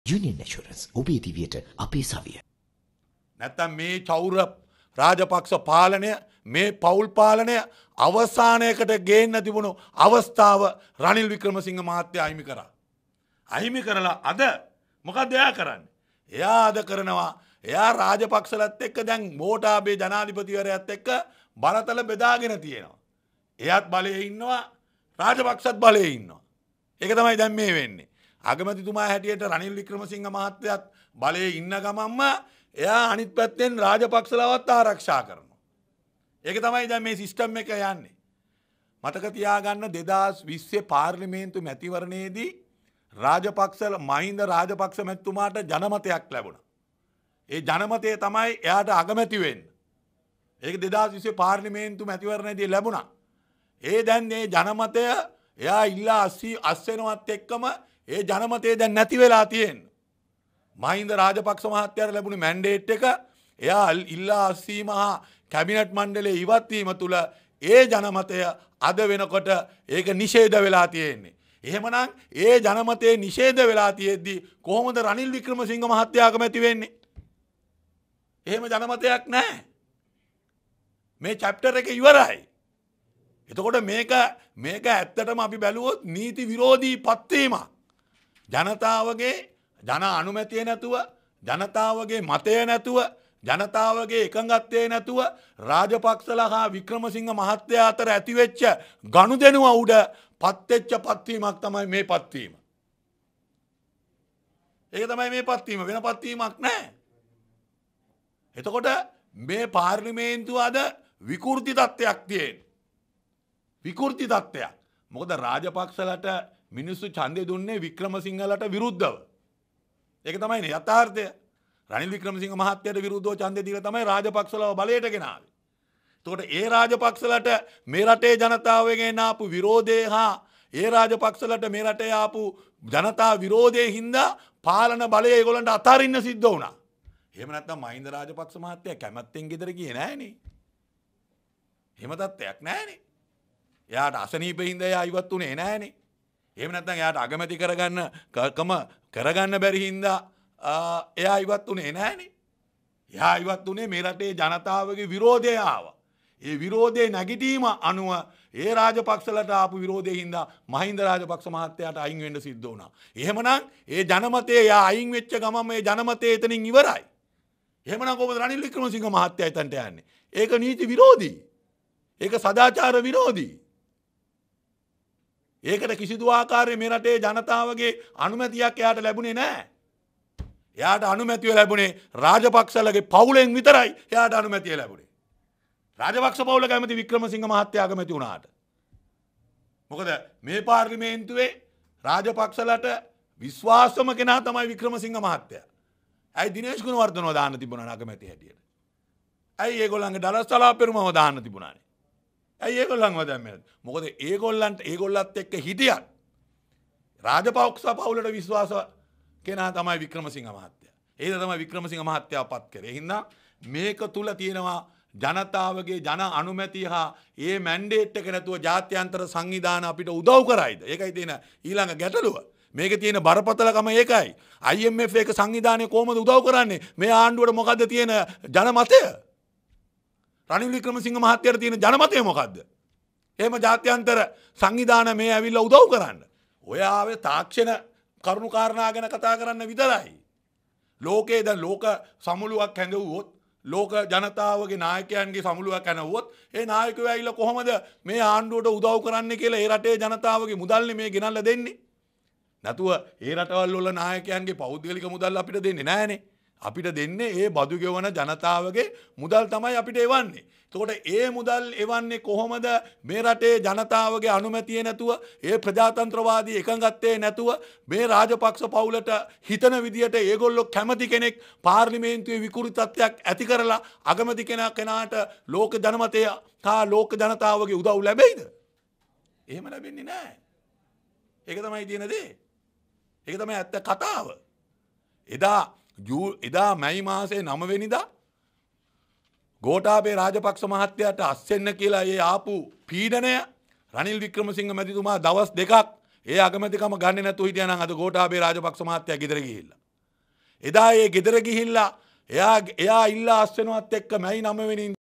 Union Assurance ඔබේ දිවියට අපේ සවිය. නැත්තම් මේ චෞර රාජපක්ෂ පාලනය මේ පෞල් පාලනය අවසානයකට ගේන්න තිබුණු අවස්ථාව රනිල් වික්‍රමසිංහ මහත්තයා අහිමි කරා. අහිමි කරලා අද මොකක්ද එයා කරන්නේ? එයා අද කරනවා එයා රාජපක්ෂලත් එක්ක දැන් ගෝඨාභය ජනාධිපතිවරයාත් එක්ක බලතල බෙදාගෙන තියෙනවා. එයාත් බලයේ ඉන්නවා රාජපක්ෂත් බලයේ ඉන්නවා. ඒක තමයි දැන් මේ වෙන්නේ. අගමැතිතුමා හැටියට රනිල් වික්‍රමසිංහ මහත්තයත් බලයේ ඉන්න ගමන්ම එයා අනිත් පැත්තෙන් රාජපක්ෂලවත් ආරක්ෂා කරනවා. ඒක තමයි දැන් මේ සිස්ටම් එක යන්නේ. මතක තියාගන්න 2020 පාර්ලිමේන්තු මැතිවරණයේදී මහින්ද රාජපක්ෂ මැතිතුමාට ජනමතයක් ලැබුණා. ඒ ජනමතය තමයි එයාට අගමැති වෙන්න. ඒක 2020 පාර්ලිමේන්තු මැතිවරණයේදී ලැබුණා. ඒ දැන් මේ ජනමතය එයා ඉල්ලා අස්සෙනවත් එක්කම ඒ ජනමතය දැන් නැති වෙලා තියෙන්නේ. මහින්ද රාජපක්ෂ මහත්තයාට ලැබුණු මැන්ඩේට් එක එයා ඉල්ලා අස්සීම හා කැබිනට් මණ්ඩලයේ ඉවත් වීම තුල ඒ ජනමතය අද වෙනකොට ඒක නිෂේධ වෙලා තියෙන්නේ. එහෙමනම් ඒ ජනමතේ නිෂේධ වෙලා තියෙද්දි කොහොමද රනිල් වික්‍රමසිංහ මහත්තයා අගමැති වෙන්නේ? එහෙම ජනමතයක් නැහැ. මේ චැප්ටර් එක ඉවරයි. එතකොට මේක ඇත්තටම අපි බැලුවොත් නීති විරෝධී පත්වීමක්. ජනතාවගේ ජන අනුමැතිය නැතුව ජනතාවගේ මතය නැතුව ජනතාවගේ එකඟත්වය නැතුව රාජපක්ෂලා හා වික්‍රමසිංහ මහත්තයා අතර ඇතිවෙච්ච ගනුදෙනුව උඩ පත්වෙච්ච පත්වීමක් තමයි මේ පත්වීම. ඒක තමයි මේ පත්වීම වෙන පත්වීමක් නැහැ. එතකොට මේ පාර්ලිමේන්තුව අද විකෘති තත්ත්වයක් තියෙන. විකෘති තත්ත්වයක්. මොකද රාජපක්ෂලට මිනිස්සු ඡන්දය දුන්නේ වික්‍රමසිංහලට විරුද්ධව. ඒක තමයි යථාර්ථය. රනිල් වික්‍රමසිංහ මහත්තයාට විරුද්ධව ඡන්දය දීලා තමයි රාජපක්ෂලව බලයට ගෙනාවේ. එතකොට ඒ රාජපක්ෂලට මේ රටේ ජනතාවගෙන් ආපු විරෝධය හා ඒ රාජපක්ෂලට මේ රටේ ආපු ජනතා විරෝධයේ හින්දා පාලන බලය ඒගොල්ලන්ට අතාරින්න සිද්ධ වුණා. එහෙම නැත්නම් මහින්ද රාජපක්ෂ මහත්තයා කැමැත්තෙන් ගෙදර ගියේ නෑනේ. එහෙම තත්ත්වයක් නෑනේ. එයාට අසනීපෙින්ද එයා ඉවත් උනේ නෑනේ. එහෙම නැත්නම් එයාට අගමැති කරගන්න බැරි හින්දා එයා ඉවත් උනේ නෑනේ. එයා ඉවත් උනේ මේ රටේ ජනතාවගේ විරෝධය ආවා. ඒ විරෝධයේ නැගිටීම අනුව ඒ රාජපක්ෂලට ආපු විරෝධයෙන් හින්දා මහින්ද රාජපක්ෂ මහත්තයාට අයින් වෙන්න සිද්ධ වුණා. එහෙමනම් ඒ ජනමතයේ එයා අයින් වෙච්ච ගමන් මේ ජනමතය එතනින් ඉවරයි. එහෙමනම් කොහොමද රනිල් වික්‍රමසිංහ මහත්තයා එතනට යන්නේ? ඒක නීති විරෝධී. ඒක සදාචාර විරෝධී. ඒකට කිසිදු ආකාරයේ මේ රටේ ජනතාවගේ අනුමැතියක් එයාට ලැබුණේ නැහැ. එයාට අනුමැතිය ලැබුණේ රාජපක්ෂලගේ පවුලෙන් විතරයි එයාට අනුමැතිය ලැබුණේ. රාජපක්ෂ පවුල කැමති වික්‍රමසිංහ මහත්තයා අගමැති වුණාට. මොකද මේ පාර්ලිමේන්තුවේ රාජපක්ෂලට විශ්වාසම කෙනා තමයි වික්‍රමසිංහ මහත්තයා. ඇයි දිනේෂ් ගුණවර්ධනව දාන්න තිබුණා අගමැති හැටියට? ඇයි ඒගොල්ලන්ගේ දලස්සලා පෙරුමව දාන්න තිබුණානේ? ඇයි ඒගොල්ලන්ව දැම්මේ? මොකද ඒගොල්ලත් එක්ක හිටියත් රාජපක්ෂ පවුලට විශ්වාස කෙනා තමයි වික්‍රමසිංහ මහත්තයා. ඒක තමයි වික්‍රමසිංහ මහත්තයා පත් කරේ. හින්දා මේක තුල තියෙනවා ජනතාවගේ ජන අනුමැතිය හා ඒ මැන්ඩේට් එක නැතුව ජාත්‍යන්තර සංවිධාන අපිට උදව් කරයිද? ඒකයි තියෙන ඊළඟ ගැටලුව. මේකේ තියෙන බරපතලකම ඒකයි. IMF එක සංවිධානය කොහොමද උදව් කරන්නේ? මේ ආණ්ඩුවට මොකද්ද තියෙන ජනමතය? රනිල් වික්‍රමසිංහ මහත්තයාට තියෙන ජනමතය මොකද්ද? එහෙම ජාත්‍යන්තර සංවිධාන මේ ඇවිල්ලා උදව් කරන්න. ඔය ආවේ තාක්ෂණ කරුණු කාරණා ගැන කතා කරන්න විතරයි. ලෝකේ දැන් ලෝක සමුළුවක් හැඳවුවොත් ලෝක ජනතාවගේ නායකයන්ගේ සමුළුවක් හැඳවුවොත් ඒ නායකයෝ ඇවිල්ලා කොහොමද මේ ආණ්ඩුවට උදව් කරන්නේ කියලා ඒ රටේ ජනතාවගේ මුදල්නේ මේ ගෙනල්ලා දෙන්නේ. නැතුව ඒ රටවල් වල නායකයන්ගේ පෞද්ගලික මුදල් අපිට දෙන්නේ නැහනේ. අපිට දෙන්නේ ඒ බදු ගෙවන ජනතාවගේ මුදල් තමයි අපිට එවන්නේ. එතකොට ඒ මුදල් එවන්නේ කොහොමද? මේ රටේ ජනතාවගේ අනුමැතිය නැතුව, ඒ ප්‍රජාතන්ත්‍රවාදී එකඟත්වයේ නැතුව මේ රාජපක්ෂ පවුලට හිතන විදියට ඒගොල්ලෝ කැමති කෙනෙක් පාර්ලිමේන්තුවේ විකෘතිත්වයක් ඇති කරලා අගමැති කෙනාට ලෝක ජනමතය හා ලෝක ජනතාවගේ උදව් ලැබෙයිද? එහෙම ලැබෙන්නේ නැහැ. ඒක තමයි තියෙන දේ. ඒක තමයි ඇත්ත කතාව. එදා මැයි මාසේ 9 වෙනිදා ගෝඨාභය රාජපක්ෂ මහත්තයාට අස්සෙන්න කියලා ඒ ආපු පීඩනය රනිල් වික්‍රමසිංහ මැතිතුමා දවස් 2ක් ඒ අගමැතිකම ගන්නේ නැතුව හිටියා නම් අද ගෝඨාභය රාජපක්ෂ මහත්තයා ගෙදර ගිහිල්ලා. එදා ඒ ගෙදර ගිහිල්ලා එයා ඉල්ලා අස්වෙනවත් එක්ක මැයි 9 වෙනි